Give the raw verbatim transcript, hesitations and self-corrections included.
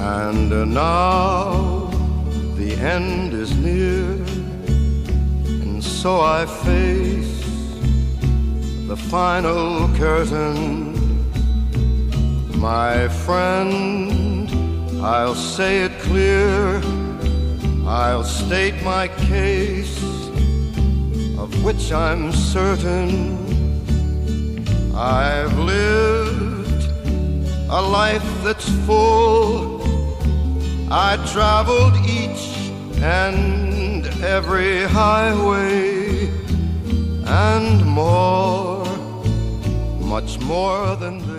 And now the end is near, and so I face the final curtain. My friend, I'll say it clear, I'll state my case, of which I'm certain. I've lived a life that's full. I traveled each and every highway, and more, much more than this.